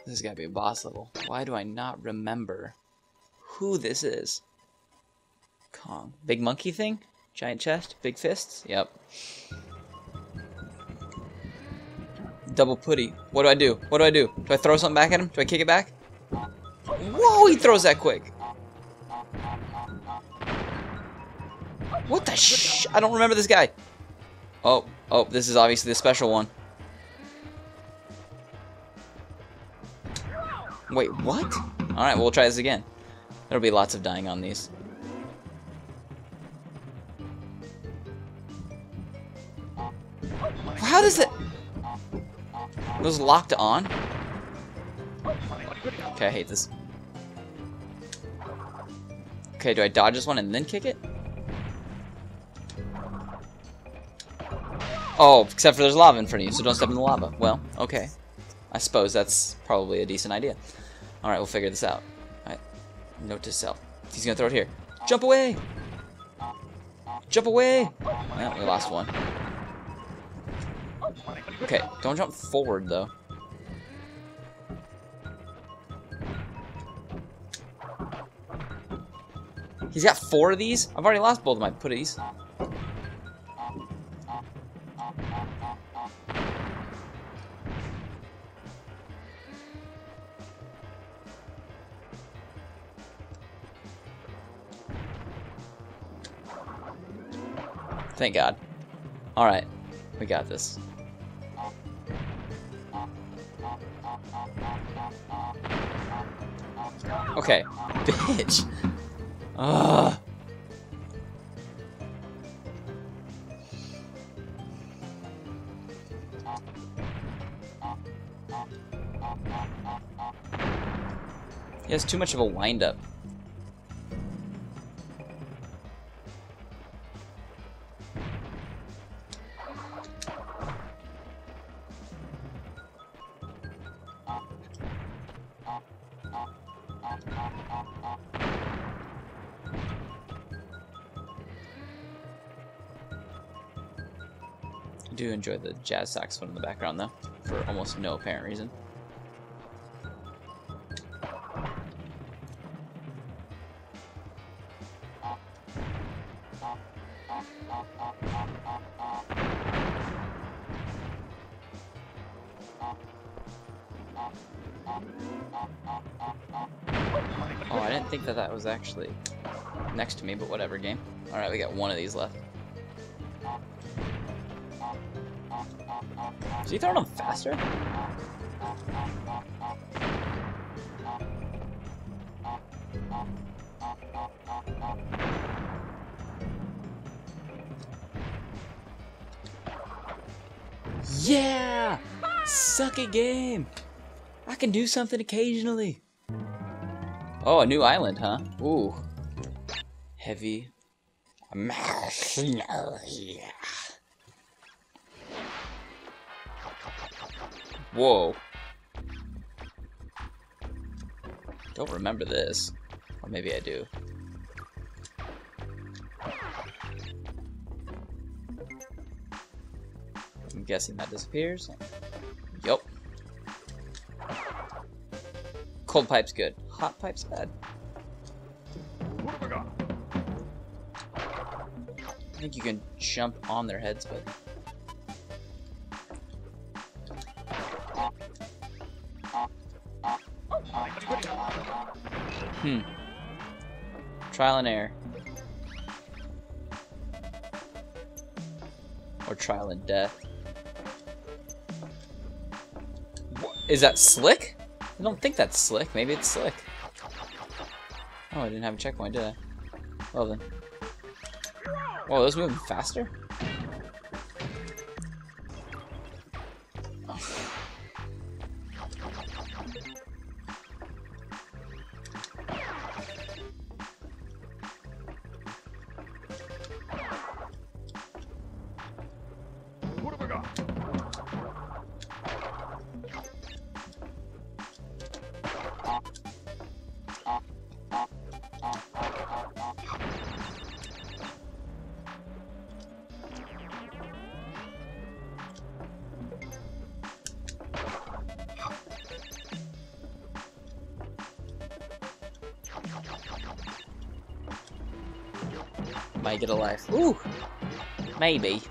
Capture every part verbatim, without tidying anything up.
This has got to be a boss level. Why do I not remember who this is? Kong. Big monkey thing? Giant chest? Big fists? Yep. Double putty. What do I do? What do I do? Do I throw something back at him? Do I kick it back? Whoa, he throws that quick. What the sh... I don't remember this guy. Oh, oh, this is obviously the special one. Wait, what? Alright, well, we'll try this again. There'll be lots of dying on these. How does it... Those locked on? Okay, I hate this. Okay, do I dodge this one and then kick it? Oh, except for there's lava in front of you, so don't step in the lava. Well, okay. I suppose that's probably a decent idea. Alright, we'll figure this out. Alright, note to self. He's gonna throw it here. Jump away! Jump away! Well, we lost one. Okay, don't jump forward, though. He's got four of these? I've already lost both of my putties. Thank God. Alright, we got this. Okay, bitch. Ugh. He has too much of a wind-up. I do enjoy the jazz saxophone in the background, though, for almost no apparent reason. Oh, I didn't think that that was actually next to me, but whatever, game. Alright, we got one of these left. Is he throwing them faster? Yeah! Suck it, game! I can do something occasionally. Oh, a new island, huh? Ooh. Heavy. Whoa. Don't remember this. Or maybe I do. I'm guessing that disappears. Yup. Cold pipe's good. Hot pipe's bad. What have I got? I think you can jump on their heads, but... Hmm. Trial and error. Or trial and death. What? Is that slick? I don't think that's slick. Maybe it's slick. Oh, I didn't have a checkpoint, did I? Well then. Whoa, those moving faster? What have I got? Might get a life. Ooh! Maybe.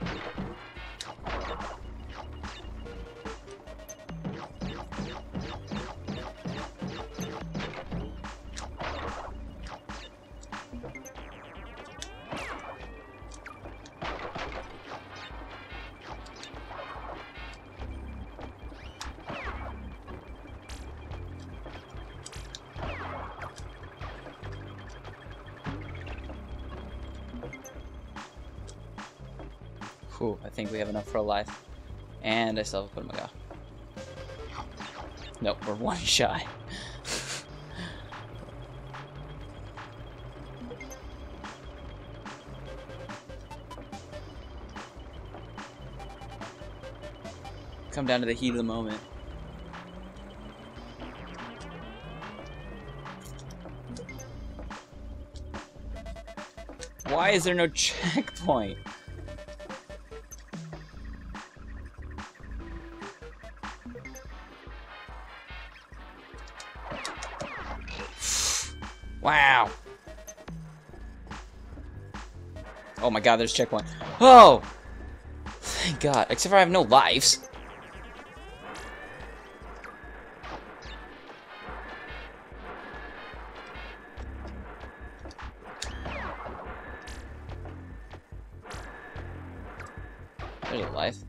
Whew, I think we have enough for a life. And I still have a Putamaga. Nope, we're one shy. Come down to the heat of the moment. Why is there no checkpoint? Wow. Oh my god, there's a checkpoint. Oh! Thank god. Except for I have no lives. There's a life.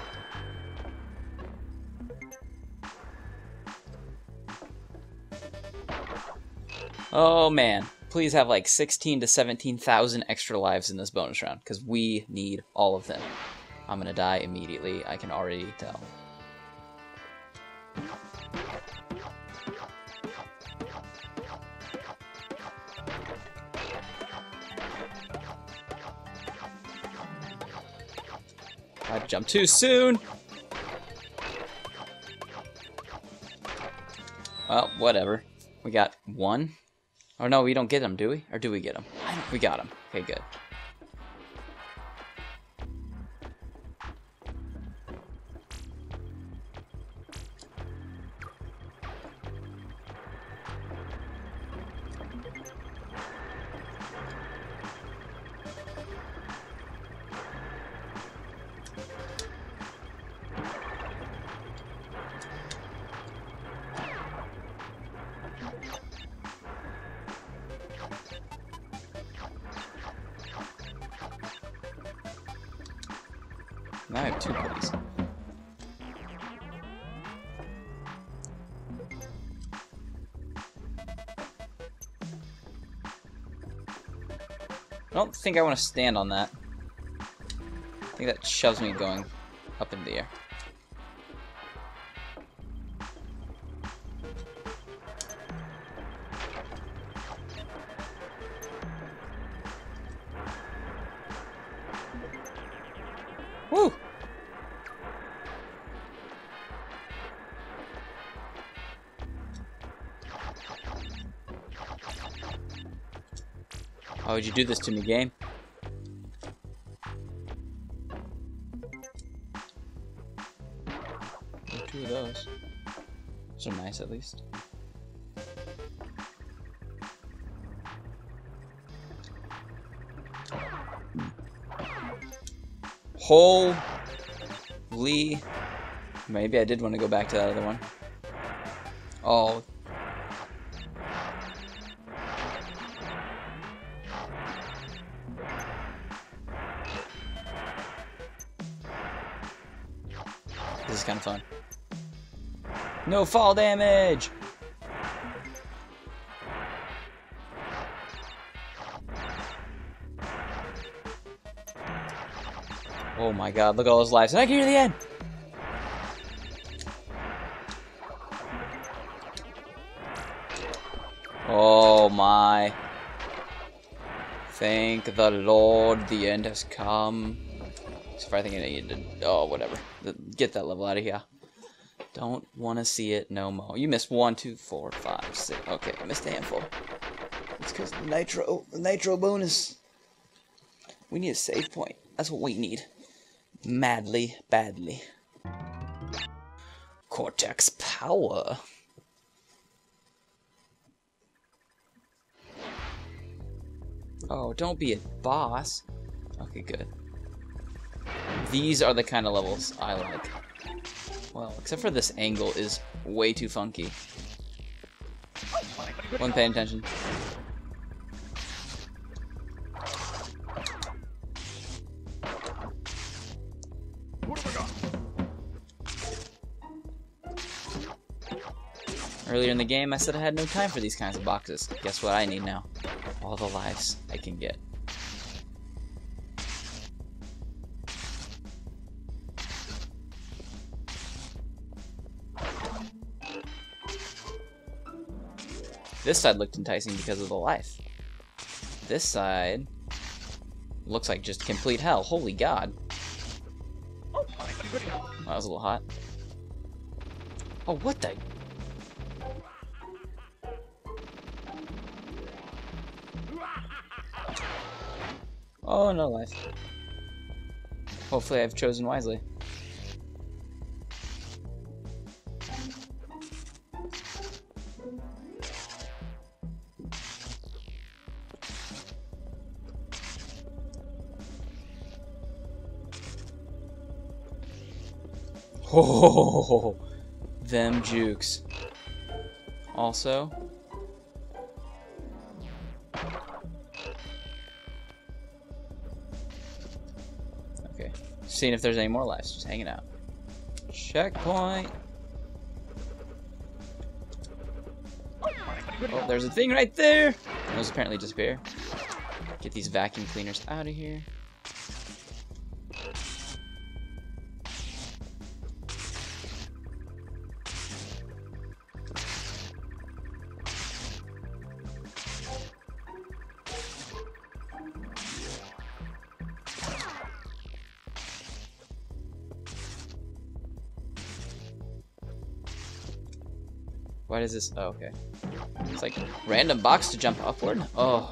Oh man, please have like sixteen to seventeen thousand extra lives in this bonus round, because we need all of them. I'm gonna die immediately, I can already tell. I jumped too soon! Well, whatever. We got one. Oh no, we don't get them, do we? Or do we get them? We got them. Okay, good. Now I have two putties. I don't think I want to stand on that. I think that shoves me going up in the air. Woo! Why would you do this to me, game? Two of those. Those are nice, at least. Holy. Maybe I did want to go back to that other one. Oh. This is kind of fun. No fall damage! Oh my god, look at all those lives. And I get to the end! Oh my. Thank the Lord, the end has come. So I think I need to... Oh, whatever. Get that level out of here. Don't want to see it no more. You missed one, two, four, five, six. Okay, I missed a handful. It's because the nitro, the nitro bonus. We need a save point. That's what we need. Madly, badly. Cortex power. Oh, don't be a boss. Okay, good. These are the kind of levels I like. Well, except for this angle is way too funky. Wasn't paying attention. What have I got? Earlier in the game, I said I had no time for these kinds of boxes. Guess what I need now? All the lives I can get. This side looked enticing because of the life. This side looks like just complete hell. Holy God. Oh, that was a little hot. Oh, what the? Oh, no life. Hopefully I've chosen wisely. Oh, them jukes. Also, okay, seeing if there's any more lives, just hanging out. Checkpoint. Oh, there's a thing right there. Those apparently disappear. Get these vacuum cleaners out of here. Why does this? Oh, okay. It's like random box to jump upward. Oh.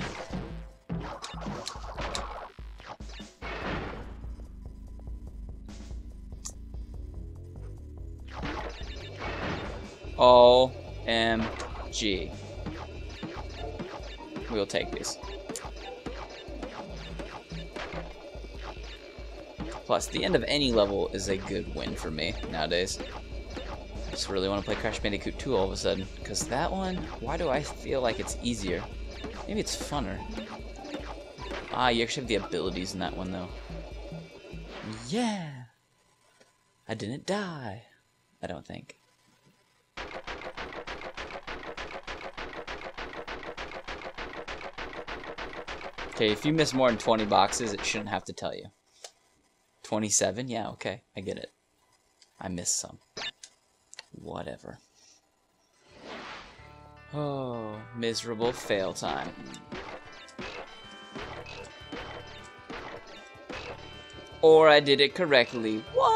O M G. We'll take these. Plus, the end of any level is a good win for me nowadays. I just really want to play Crash Bandicoot two all of a sudden, because that one, why do I feel like it's easier? Maybe it's funner. Ah, you actually have the abilities in that one, though. Yeah! I didn't die. I don't think. Okay, if you miss more than twenty boxes, it shouldn't have to tell you. twenty-seven? Yeah, okay, I get it. I missed some. Whatever. Oh, miserable fail time. Or I did it correctly. What?